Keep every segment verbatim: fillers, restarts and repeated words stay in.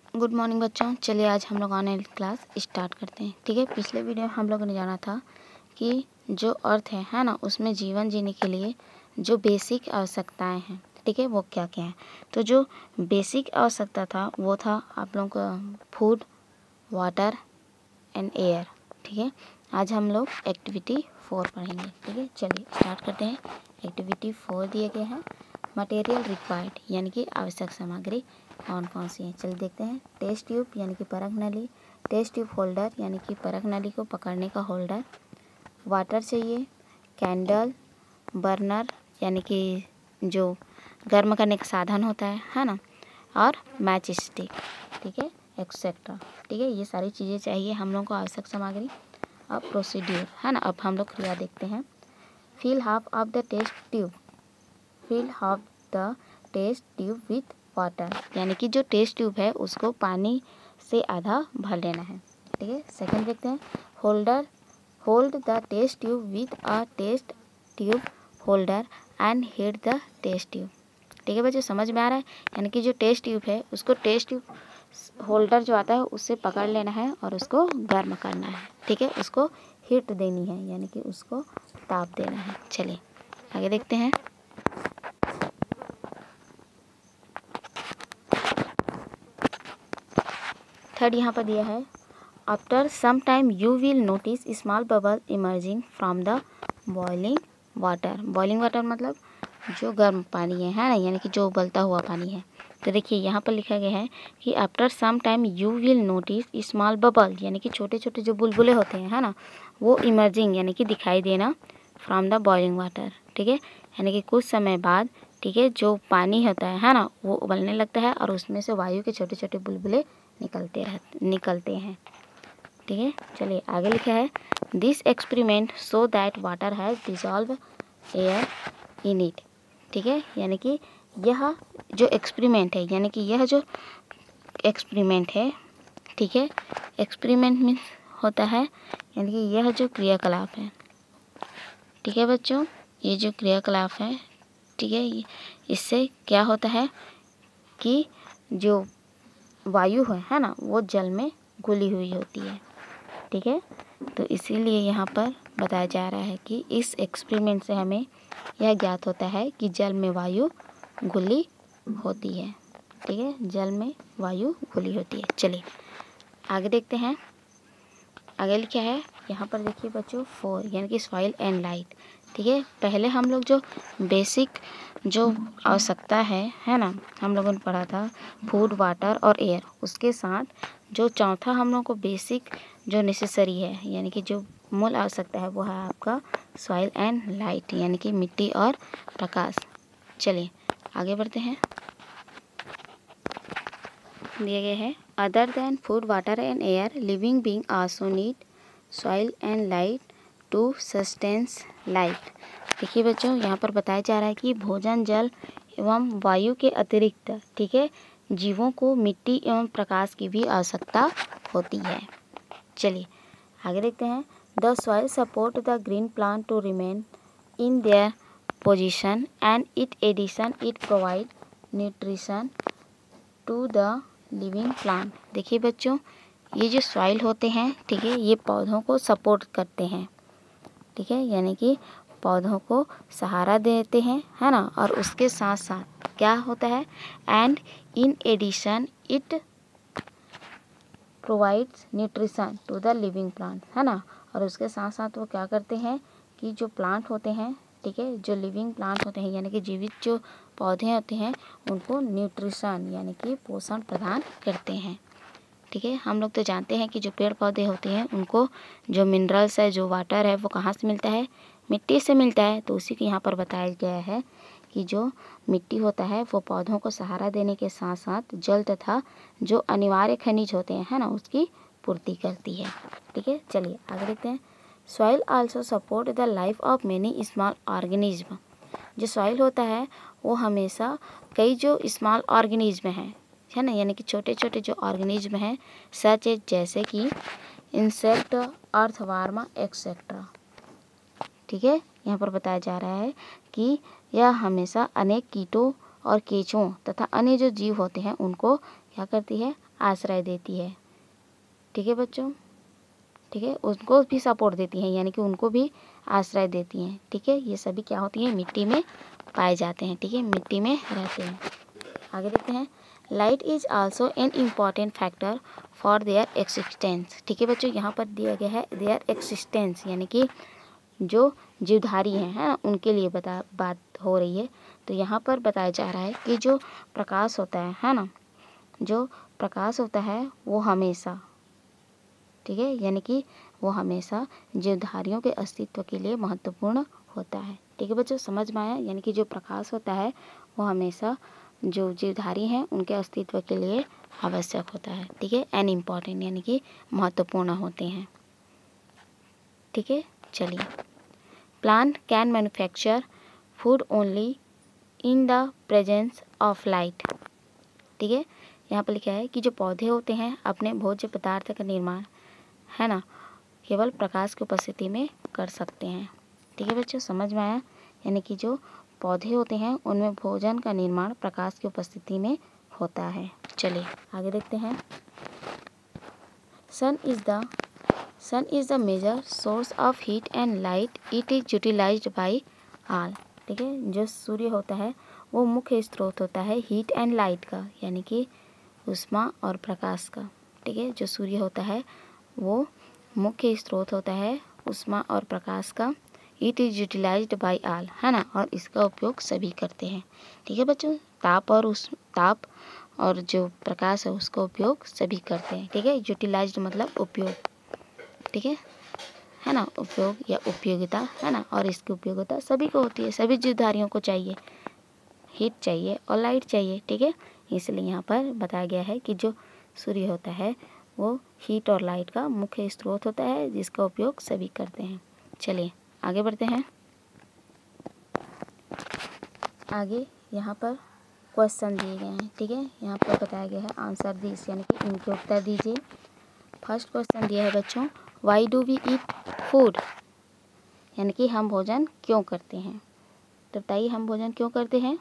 Good morning बच्चों। चलिए आज हम लोग ऑनलाइन क्लास स्टार्ट करते हैं। ठीक है, पिछले वीडियो में हम लोगों ने जाना था कि जो अर्थ है है ना, उसमें जीवन जीने के लिए जो बेसिक आवश्यकताएं हैं, ठीक है, वो क्या क्या है। तो जो बेसिक आवश्यकता था वो था आप लोगों का फूड, वाटर एंड एयर। ठीक है, आज हम लोग एक्टिविटी फोर पढ़ेंगे। ठीक है, चलिए स्टार्ट करते हैं। एक्टिविटी फोर दिए गए हैं मटेरियल रिक्वायर्ड, यानी कि आवश्यक सामग्री कौन कौन सी है। चलिए देखते हैं। टेस्ट ट्यूब यानी कि परख नली, टेस्ट ट्यूब होल्डर यानी कि परख नली को पकड़ने का होल्डर, वाटर चाहिए, कैंडल, बर्नर यानी कि जो गर्म करने का साधन होता है है ना, और मैच स्टिक, ठीक है, एक्सेट्रा। ठीक है, ये सारी चीज़ें चाहिए हम लोगों को, आवश्यक सामग्री। अब प्रोसीड्यूर है ना, अब हम लोग क्रिया देखते हैं। Fill half of the test tube, fill half the test tube with water, यानी कि जो टेस्ट ट्यूब है उसको पानी से आधा भर लेना है। ठीक है, सेकंड देखते हैं। Holder, hold the test tube with a test tube holder and heat the test tube. ठीक है बच्चों, समझ में आ रहा है। यानी कि जो टेस्ट ट्यूब है उसको टेस्ट ट्यूब होल्डर जो आता है उससे पकड़ लेना है और उसको गर्म करना है। ठीक है, उसको हीट देनी है, यानी कि उसको ताप देना है। चलिए आगे देखते हैं। थर्ड यहाँ पर दिया है, after some time you will notice small bubble emerging from the boiling water. Boiling water मतलब जो गर्म पानी है है ना, यानी कि जो उबलता हुआ पानी है। तो देखिए यहाँ पर लिखा गया है कि after some time you will notice small bubble, यानी कि छोटे छोटे जो बुलबुले होते हैं है ना, वो इमर्जिंग यानी कि दिखाई देना फ्रॉम द बॉइलिंग वाटर। ठीक है, यानी कि कुछ समय बाद, ठीक है, जो पानी होता है है ना, वो उबलने लगता है और उसमें से वायु के छोटे छोटे बुलबुले निकलते रहते निकलते हैं। ठीक है, चलिए आगे लिखा है, this experiment so that water has dissolve air in it. ठीक है, यानी कि यह जो एक्सपेरिमेंट है, यानी कि यह जो एक्सपेरिमेंट है, ठीक है, एक्सपेरिमेंट में होता है, यानी कि यह जो क्रियाकलाप है, ठीक है बच्चों, ये जो क्रियाकलाप है, ठीक है, इससे क्या होता है कि जो वायु है है ना, वो जल में घुली हुई होती है। ठीक है, तो इसीलिए यहाँ पर बताया जा रहा है कि इस एक्सपेरिमेंट से हमें यह ज्ञात होता है कि जल में वायु घुली होती है। ठीक है, जल में वायु घुली होती है। चलिए आगे देखते हैं। आगे लिखा है यहाँ पर, देखिए बच्चों, फोर यानी कि सॉइल एंड लाइट। ठीक है, पहले हम लोग जो बेसिक जो आवश्यकता है है ना, हम लोगों ने पढ़ा था फूड, वाटर और एयर। उसके साथ जो चौथा हम लोग को बेसिक जो नेसेसरी है, यानी कि जो मूल आवश्यकता है, वो है आपका सॉइल एंड लाइट, यानी कि मिट्टी और प्रकाश। चलिए आगे बढ़ते हैं। दिए गए हैं, other than food, water and air, living being also need soil and light to sustains life. देखिए बच्चों, यहाँ पर बताया जा रहा है कि भोजन, जल एवं वायु के अतिरिक्त, ठीक है, जीवों को मिट्टी एवं प्रकाश की भी आवश्यकता होती है। चलिए आगे देखते हैं। The soil support the green plant to remain in their position and it addition it provide nutrition to the living plant. देखिए बच्चों, ये जो सॉइल होते हैं, ठीक है, ये पौधों को सपोर्ट करते हैं। ठीक है, यानी कि पौधों को सहारा देते हैं है ना, और उसके साथ साथ क्या होता है, and in addition it provides nutrition to the living plant, है ना, और उसके साथ साथ वो क्या करते हैं कि जो प्लांट होते हैं, ठीक है, जो लिविंग प्लांट होते हैं, यानी कि जीवित जो पौधे होते हैं, उनको न्यूट्रिशन यानी कि पोषण प्रदान करते हैं। ठीक है, हम लोग तो जानते हैं कि जो पेड़ पौधे होते हैं उनको जो मिनरल्स है, जो वाटर है, वो कहाँ से मिलता है, मिट्टी से मिलता है। तो उसी को यहाँ पर बताया गया है कि जो मिट्टी होता है वो पौधों को सहारा देने के साथ साथ जल तथा जो अनिवार्य खनिज होते हैं है ना, उसकी पूर्ति करती है। ठीक है, चलिए आगे देखते हैं। Soil also support the life of many small organism. जो सॉइल होता है वो हमेशा कई जो स्मॉल ऑर्गेनिज्म हैं, है ना, यानी कि छोटे छोटे जो ऑर्गेनिज्म हैं, सच एज जैसे कि इंसेक्ट, अर्थवार्मा एक्सेट्रा। ठीक है, यहाँ पर बताया जा रहा है कि यह हमेशा अनेक कीटों और केंचुओं तथा अन्य जो जीव होते हैं उनको क्या करती है, आश्रय देती है। ठीक है बच्चों, ठीक है, उनको भी सपोर्ट देती हैं, यानी कि उनको भी आश्रय देती हैं। ठीक है, ये सभी क्या होती हैं, मिट्टी में पाए जाते हैं। ठीक है, मिट्टी में रहते हैं। आगे देखते हैं, light is also an important factor for their existence. ठीक है बच्चों, यहाँ पर दिया गया है देयर एक्सिस्टेंस, यानी कि जो जीवधारी हैं है ना, उनके लिए बता बात हो रही है। तो यहाँ पर बताया जा रहा है कि जो प्रकाश होता है है ना, जो प्रकाश होता है वो हमेशा, ठीक है, यानी कि वो हमेशा जीवधारियों के अस्तित्व के लिए महत्वपूर्ण होता है। ठीक है बच्चों, समझ में आया? यानी कि जो प्रकाश होता है वो हमेशा जो जीवधारी हैं उनके अस्तित्व के लिए आवश्यक होता है। ठीक है, एन इम्पॉर्टेंट यानी कि महत्वपूर्ण होते हैं। ठीक है, चलिए, plant can manufacture food only in the presence of light. ठीक है, यहाँ पर लिखा है कि जो पौधे होते हैं अपने भोज्य पदार्थ का निर्माण है ना केवल प्रकाश की उपस्थिति में कर सकते हैं। ठीक है बच्चों, समझ में आया? यानी कि जो पौधे होते हैं उनमें भोजन का निर्माण प्रकाश की उपस्थिति में होता है। चलिए आगे देखते हैं, sun is the sun is the major source of heat and light, it is utilized by all. ठीक है, जो सूर्य होता है वो मुख्य स्रोत होता है हीट एंड लाइट का, यानी कि ऊष्मा और प्रकाश का। ठीक है, जो सूर्य होता है वो मुख्य स्रोत होता है ऊष्मा और प्रकाश का। It is utilized by all, है ना, और इसका उपयोग सभी करते हैं। ठीक है बच्चों, ताप और उस ताप और जो प्रकाश है उसका उपयोग सभी करते हैं। ठीक है, यूटिलाइज्ड मतलब उपयोग। ठीक है है ना, उपयोग या उपयोगिता, है ना, और इसकी उपयोगिता सभी को होती है, सभी जीवधारियों को चाहिए, हीट चाहिए और लाइट चाहिए। ठीक है, इसलिए यहाँ पर बताया गया है कि जो सूर्य होता है वो हीट और लाइट का मुख्य स्रोत होता है जिसका उपयोग सभी करते हैं। चलिए आगे बढ़ते हैं। आगे यहाँ पर क्वेश्चन दिए गए हैं। ठीक है, यहाँ पर बताया गया है आंसर दिस, यानी कि इनके उत्तर दीजिए। फर्स्ट क्वेश्चन दिया है बच्चों, why do we eat food, यानी कि हम भोजन क्यों करते हैं। तो बताइए हम भोजन क्यों करते हैं।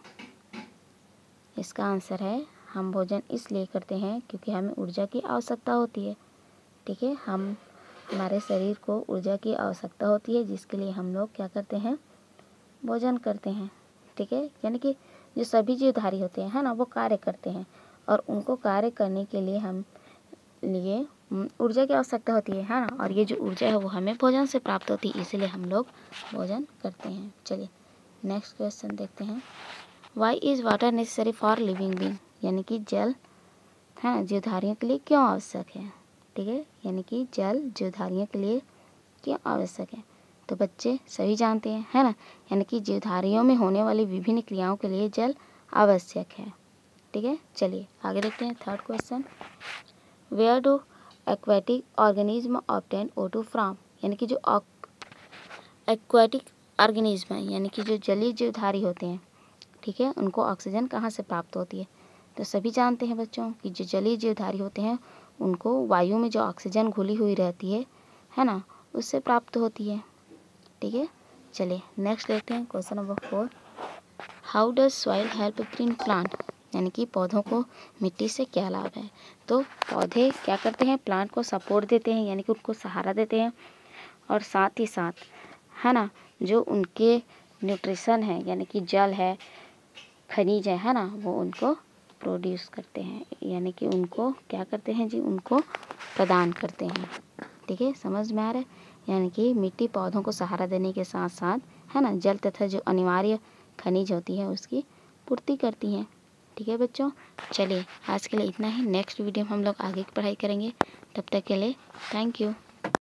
इसका आंसर है हम भोजन इसलिए करते हैं क्योंकि हमें ऊर्जा की आवश्यकता होती है। ठीक है, हम हमारे शरीर को ऊर्जा की आवश्यकता होती है जिसके लिए हम लोग क्या करते हैं, भोजन करते हैं। ठीक है, यानी कि जो सभी जीवधारी होते हैं है ना वो कार्य करते हैं और उनको कार्य करने के लिए हम लिए ऊर्जा की आवश्यकता होती है है ना, और ये जो ऊर्जा है वो हमें भोजन से प्राप्त होती है, इसलिए हम लोग भोजन करते हैं। चलिए नेक्स्ट क्वेश्चन देखते हैं, why is water necessary for living being, यानी कि जल है ना जीवधारियों के लिए क्यों आवश्यक है। ठीक है, यानी कि जल जीवधारियों के लिए क्यों आवश्यक है। तो बच्चे सभी जानते हैं है ना, यानी कि जीवधारियों में होने वाली विभिन्न क्रियाओं के लिए जल आवश्यक है। ठीक है, चलिए आगे देखते हैं third question, where do aquatic organism obtain O two from, यानी कि जो एक्वेटिक ऑर्गेनिज्म है यानी कि जो जलीय जीवधारी होते हैं, ठीक है, उनको ऑक्सीजन कहाँ से प्राप्त होती है। तो सभी जानते हैं बच्चों कि जो जलीय जीवधारी होते हैं उनको वायु में जो ऑक्सीजन घुली हुई रहती है है ना उससे प्राप्त होती है। ठीक है, चलिए नेक्स्ट देखते हैं question number four, how does soil help green plant, यानी कि पौधों को मिट्टी से क्या लाभ है। तो पौधे क्या करते हैं, प्लांट को सपोर्ट देते हैं, यानी कि उनको सहारा देते हैं, और साथ ही साथ है ना जो उनके न्यूट्रिशन है यानी कि जल है, खनिज है है ना वो उनको प्रोड्यूस करते हैं, यानी कि उनको क्या करते हैं जी, उनको प्रदान करते हैं। ठीक है, समझ में आ रहा है, यानी कि मिट्टी पौधों को सहारा देने के साथ साथ है ना जल तथा जो अनिवार्य खनिज होती है उसकी पूर्ति करती हैं। ठीक है बच्चों, चलिए आज के लिए इतना ही, नेक्स्ट वीडियो में हम लोग आगे की पढ़ाई करेंगे, तब तक के लिए थैंक यू।